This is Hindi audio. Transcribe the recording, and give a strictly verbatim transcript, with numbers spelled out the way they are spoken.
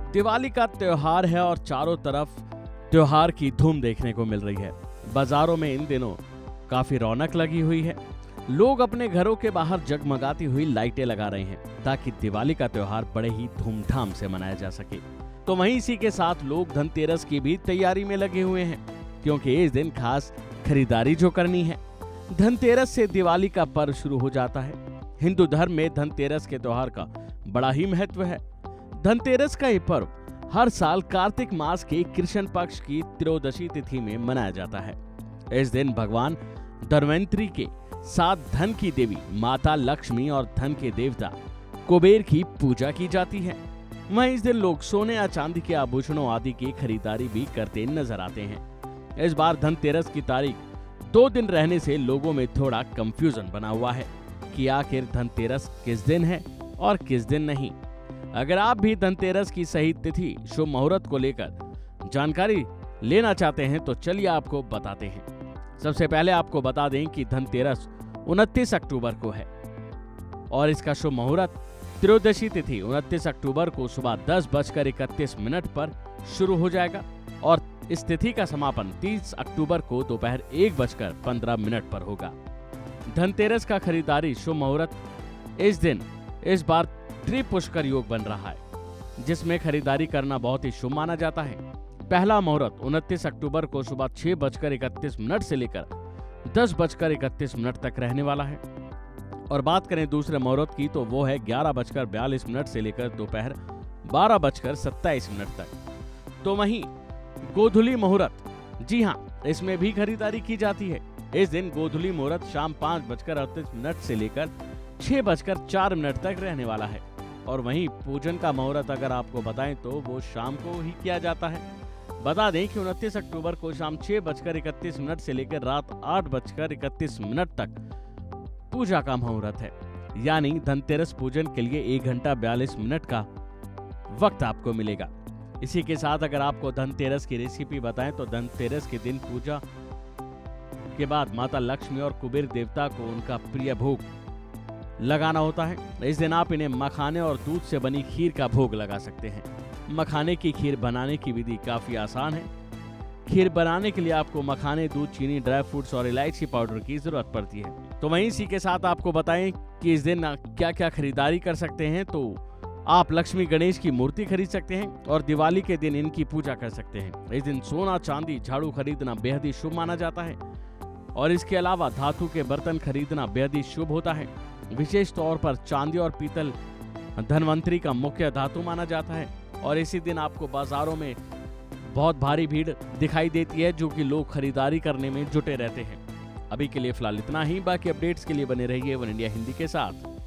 दिवाली का त्योहार है और चारों तरफ त्योहार की धूम देखने को मिल रही है। बाजारों में इन दिनों काफी रौनक लगी हुई है। लोग अपने घरों के बाहर जगमगाती हुई लाइटें लगा रहे हैं ताकि दिवाली का त्योहार बड़े ही धूमधाम से मनाया जा सके। तो वहीं इसी के साथ लोग धनतेरस की भी तैयारी में लगे हुए हैं, क्योंकि इस दिन खास खरीदारी जो करनी है। धनतेरस से दिवाली का पर्व शुरू हो जाता है। हिंदू धर्म में धनतेरस के त्योहार का बड़ा ही महत्व है। धनतेरस का ये पर्व हर साल कार्तिक मास के कृष्ण पक्ष की त्रयोदशी तिथि में मनाया जाता है। इस दिन भगवान धन्वंतरि के साथ धन की देवी माता लक्ष्मी और धन के देवता कुबेर की पूजा की जाती है। वहीं इस दिन लोग सोने या चांदी के आभूषणों आदि की खरीदारी भी करते नजर आते हैं। इस बार धनतेरस की तारीख दो दिन रहने से लोगों में थोड़ा कंफ्यूजन बना हुआ है कि आखिर धनतेरस किस दिन है और किस दिन नहीं। अगर आप भी धनतेरस की सही तिथि शुभ मुहूर्त को लेकर जानकारी लेना चाहते हैं तो चलिए आपको बताते हैं। सबसे पहले आपको बता दें कि धनतेरस उनतीस अक्टूबर को है और इसका शुभ मुहूर्त त्रयोदशी तिथि उनतीस अक्टूबर को सुबह दस बजकर इकतीस मिनट पर शुरू हो जाएगा और इस तिथि का समापन तीस अक्टूबर को दोपहर एक बजकर पंद्रह मिनट पर होगा। धनतेरस का खरीदारी शुभ मुहूर्त इस दिन इस बार त्रिपुष्कर योग बन रहा है, जिसमें खरीदारी करना बहुत ही शुभ माना जाता है। पहला मुहूर्त उनतीस अक्टूबर को सुबह छह बजकर इकतीस मिनट से लेकर दस बजकर इकतीस मिनट तक रहने वाला है। और बात करें दूसरे मुहूर्त की तो वो है ग्यारह बजकर बयालीस मिनट से लेकर दोपहर बारह बजकर सत्ताईस मिनट तक। तो वहीं गोधूली मुहूर्त, जी हाँ, इसमें भी खरीदारी की जाती है। इस दिन गोधूली मुहूर्त शाम पाँच बजकर अड़तीस मिनट से लेकर छह बजकर चार मिनट तक रहने वाला है। और वहीं पूजन का मुहूर्त अगर आपको बताएं तो वो शाम को ही किया जाता है। बता दें कि उनतीस अक्टूबर को शाम छह बजकर इकतीस मिनट से लेकर रात आठ बजकर इकतीस मिनट तक पूजा का मुहूर्त है। यानी धनतेरस पूजन के लिए एक घंटा बयालीस मिनट का वक्त आपको मिलेगा। इसी के साथ अगर आपको धनतेरस की रेसिपी बताएं तो धनतेरस के दिन पूजा के बाद माता लक्ष्मी और कुबेर देवता को उनका प्रिय भोग लगाना होता है। इस दिन आप इन्हें मखाने और दूध से बनी खीर का भोग लगा सकते हैं। मखाने की खीर बनाने की विधि काफी आसान है। खीर बनाने के लिए आपको मखाने, दूध, चीनी, ड्राई फ्रूट्स और इलायची पाउडर की जरूरत पड़ती है। तो वहीं इसी के साथ आपको बताएं कि इस दिन क्या क्या खरीदारी कर सकते हैं। तो आप लक्ष्मी गणेश की मूर्ति खरीद सकते हैं और दिवाली के दिन इनकी पूजा कर सकते हैं। इस दिन सोना, चांदी, झाड़ू खरीदना बेहद ही शुभ माना जाता है और इसके अलावा धातु के बर्तन खरीदना बेहद ही शुभ होता है। विशेष तौर पर चांदी और पीतल धन्वंतरि का मुख्य धातु माना जाता है और इसी दिन आपको बाजारों में बहुत भारी भीड़ दिखाई देती है, जो कि लोग खरीदारी करने में जुटे रहते हैं। अभी के लिए फिलहाल इतना ही। बाकी अपडेट्स के लिए बने रहिए वन इंडिया हिंदी के साथ।